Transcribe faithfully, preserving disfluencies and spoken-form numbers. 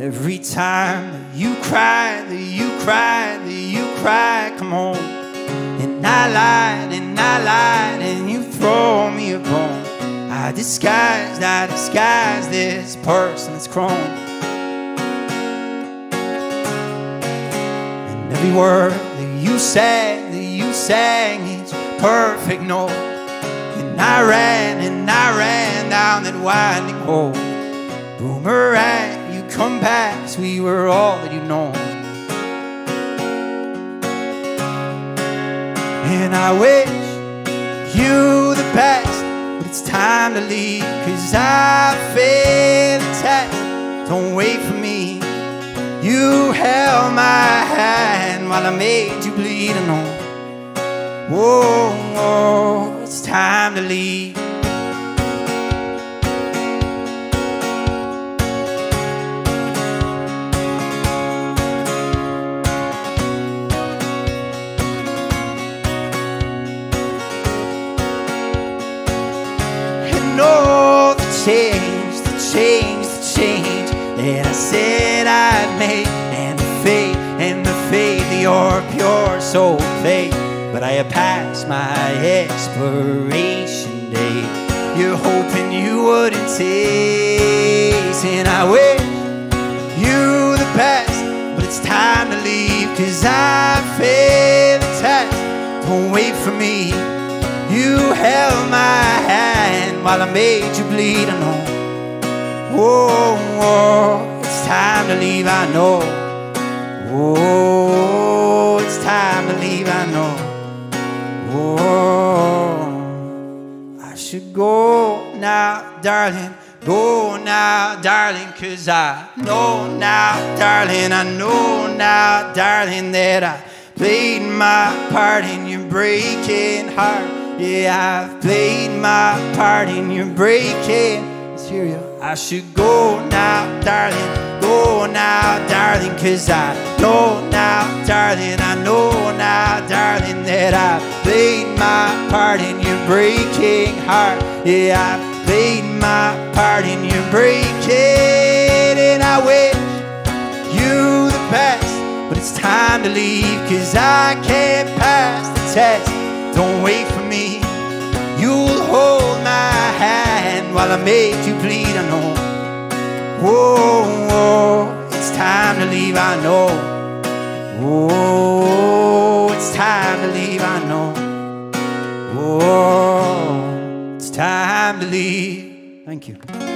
Every time that you cry, that you cry, that you cry, come on. And I lied, and I lied, and you throw me a bone. I disguised, I disguised this person that's chrome. And every word that you sang, that you sang, it's perfect note. And I ran, and I ran down that winding hole. Boomerang, you come back, 'cause we were all that you know. And I wish you the best, but it's time to leave, 'cause I failed the test. Don't wait for me. You held my hand while I made you bleed. And oh, whoa, whoa, it's time to leave. Know the change, the change, the change that I said I'd make, and the faith, and the faith that your pure soul faith. But I have passed my expiration date. You're hoping you wouldn't taste, and I wish you the best, but it's time to leave, 'cause I failed the test. Don't wait for me. You held my hand while I made you bleed. I know. Whoa, whoa, it's time to leave, I know. Whoa, it's time to leave, I know. Whoa, I should go now, darling. Go now, darling, 'cause I know now, darling. I know now, darling, that I played my part in your breaking heart. Yeah, I've played my part in your breaking. Let's hear you. I should go now, darling. Go now, darling, 'cause I know now, darling. I know now, darling, that I've played my part in your breaking heart. Yeah, I've played my part in your breaking. And I wish you the best, but it's time to leave, 'cause I can't pass the test. Don't wait for me. You'll hold my hand while I make you bleed. I know. Whoa, whoa, it's time to leave, I know. Whoa, it's time to leave, I know. Whoa, it's time to leave. Thank you.